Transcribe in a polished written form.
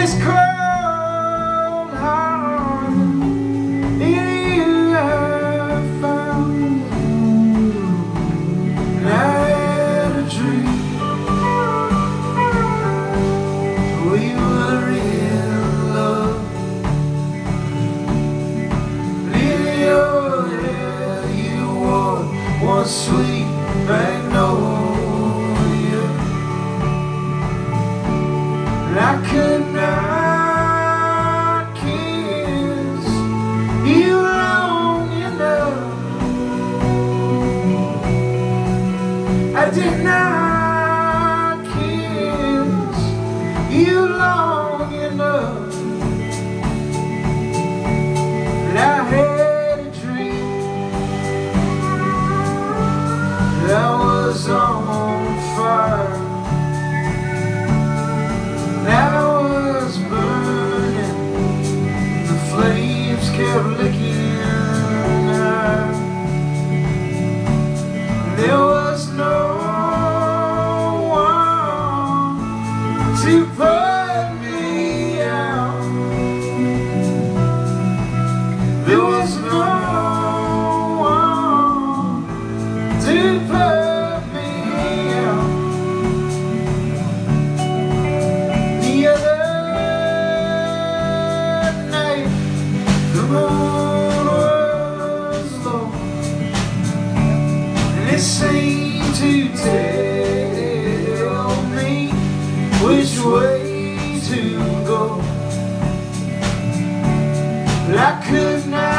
this cold heart in you I found. And I had a dream we were in love. Leaving your hair you wore one sweet magnolia. I could not kiss you long enough. I did not kiss you long enough. And I had a dream that I was on fire. I was burning, the flames kept licking out. There was no one to put me out. There was no one to put me out. The moon was low, and it seemed to tell me which way to go. But I could not